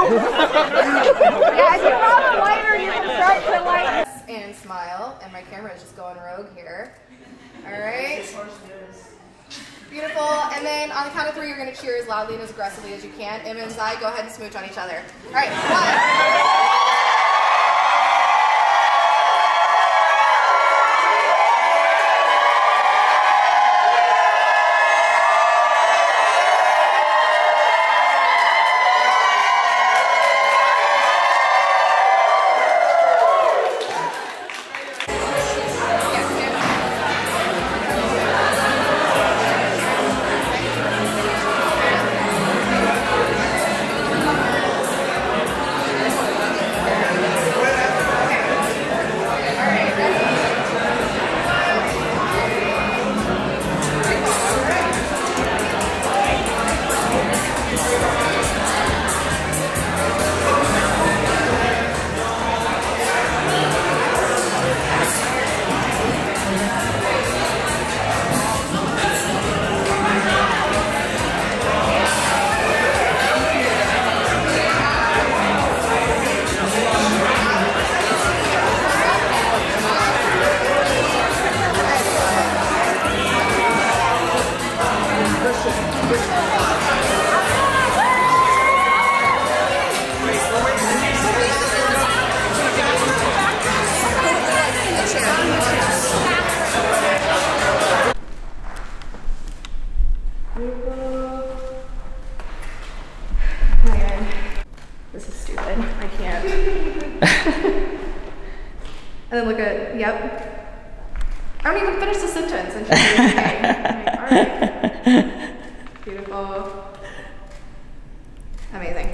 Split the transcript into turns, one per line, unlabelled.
Yeah, if you have a lighter, you can start to light. And smile, and my camera is just going rogue here. All right. Beautiful. And then on the count of 3, you're going to cheer as loudly and as aggressively as you can. Emma and Zai, go ahead and smooch on each other. All right. 1. This is stupid. I can't. And then look at, yep. I don't even finish the sentence and she's like, okay. I'm like, all right. Beautiful. Amazing.